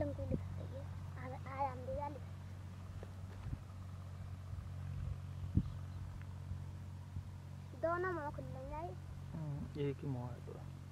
को लिखते हैं आराम दे वाली दोनों मुंह खुल जाए एक ही मुंह है तो